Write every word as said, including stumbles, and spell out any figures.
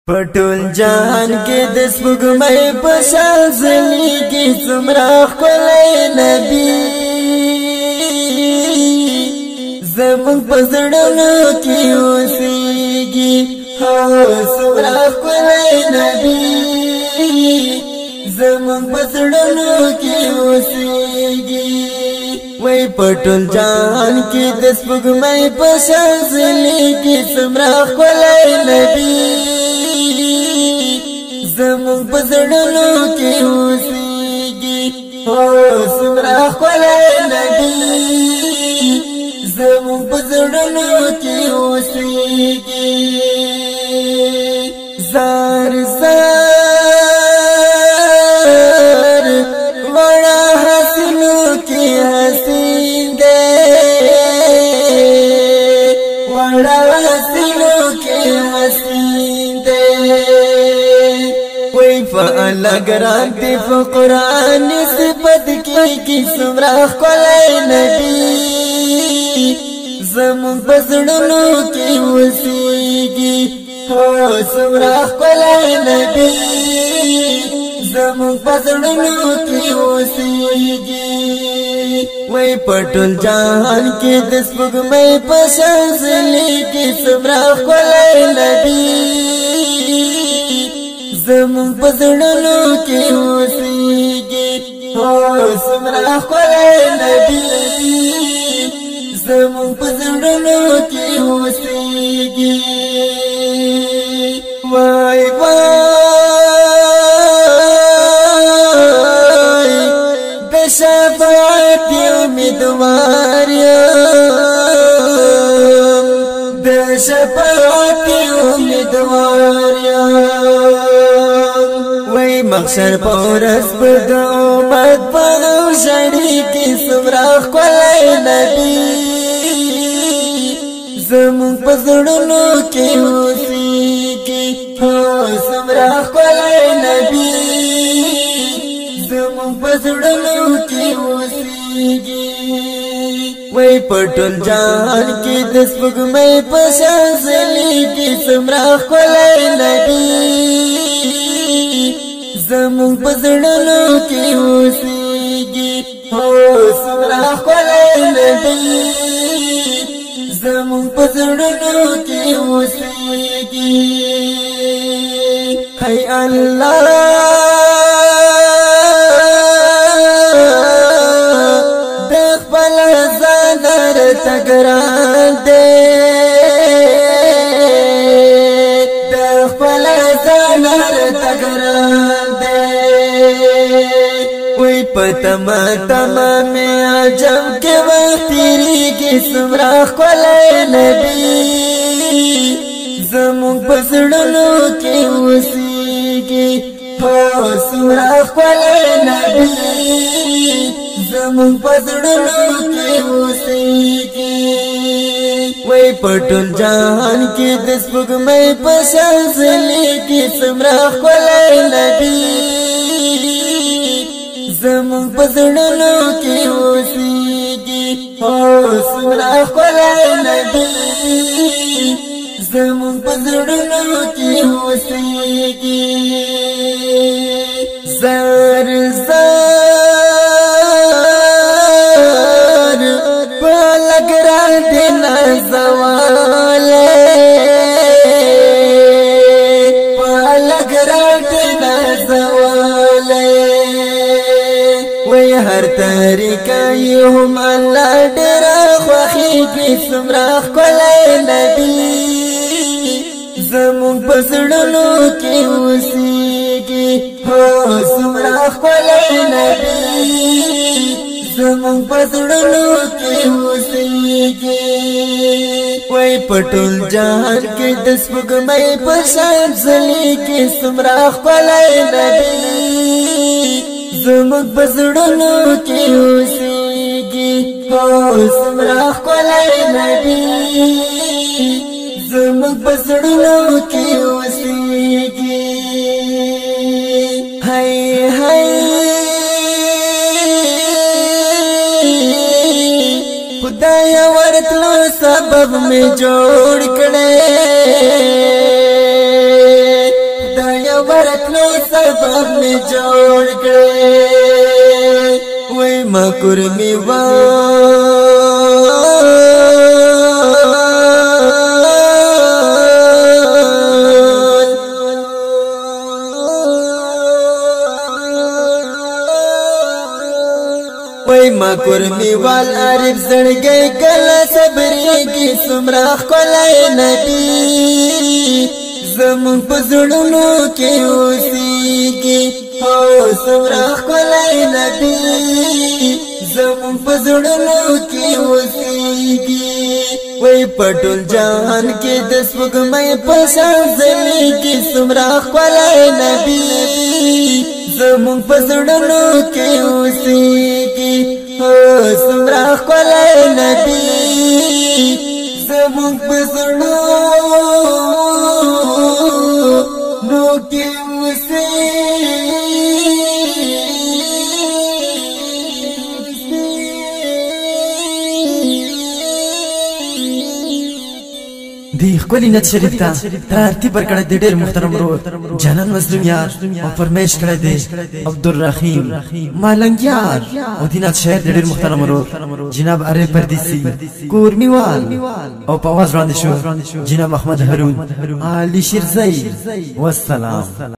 पटोल जहान के दस बुगमय पशाजली की सुमराख कोले नबी जमंग पसड़नो की उसीगी हाँ सुमराख कोले नबी जमंग पसड़नो की उसीगी वही पटोल जहान की दस बुगमय पशाजली की सुमराख कोले नबी जमंग पसड़नो की उसीगी हो सुमराख कोले नबी जमंग पसड़नो की उसीगी जार जार बड़ा हसीनों की हसीन दे बड़ा हसीनों की हसीन दे अलग राते फ़ुक़रान सिफ़त की की सुमराख कोले नबी ज़मंग पसड़नो की उसीगी हो सुमराख कोले नबी ज़मंग पसड़नो की उसीगी वही पटोल जहान के दस बुगमय पशाजली की सुमराख कोले नबी जमंग पसड़नो की उसीगी हो सुमराख कोले नबी जमंग पसड़नो की उसीगी वाई वाई बेशफ़ाअती उम्मीदवारियां बेशफ़ाअती उम्मीदवारियां मक्षर पौरस बदो मत पाओ शड़ी की सुमराख कोले नबी ज़मंग पसड़नो की उसीगी हो सुमराख कोले नबी ज़मंग पसड़नो की उसीगी वही पटोल जहान की दस बुगमय पशाजली की सुमराख कोले नबी ज़मंग पसड़नो की उसीगी हो सुमराख कोले नबी ज़मंग पसड़नो की उसीगी है अल्लाह देख पला ज़ादर तकरार दे देख पला ज़ादर तकरार पतमा तमा में आजम के वक्तीरी की सुमराख कोले नबी ज़मंग पसड़नो की उसीगी हो सुमराख कोले नबी ज़मंग पसड़नो की उसीगी वही पटोल जहान की दस बुगमय पशाजली की सुमराख कोले नबी ज़मंग पसड़नो की उसीगी हो सुमराख कोले नबी ज़मंग पसड़नो की उसीगी ज़र ज़र पलक राते न ज़वाले पलक राते न ज़वाले हर तरीका युम अल्लाह डरा ख्वाही की सुमराख कोले नबी ज़मंग पसड़नो की उसीगी हो सुमराख कोले नबी ज़मंग पसड़नो की उसीगी वही पटोल जहान के दस बुगमय पशाजली की सुमराख कोले नबी ज़मंग पसड़नो की उसीगी हो सुमराख कोले नबी ज़मंग पसड़नो की उसीगी हाय हाय खुदाया वर्तलो सबब में जोड़ कड़े ورتلو سبب می جوړ کړې وای مکر می وا وای مکر می وال عارف زړګي کله صبرېږي څومره ښکلی نبی زمون په زړونو کې اوسېږي او څومره ښکلی نبی زمون په زړونو کې اوسېږي وای په ټول جهان کې د سپوږمۍ په شان ځلېږي څومره ښکلی نبی زمون په زړونو کې اوسېږي او څومره ښکلی نبی زمون په زړونو کې دی خپل نت شریف ته ترتیب ورکړی دی ډېر محترم ورور جنان مظلوم یار او فرمایش کړی دی عبدالرحیم مالنګیار او دینات شهر دی ډېر محترم ورور جناب اره پردیسی کورمیوال او په आवाज وړاندې شو جناب احمد هارون علي شیرزئی والسلام.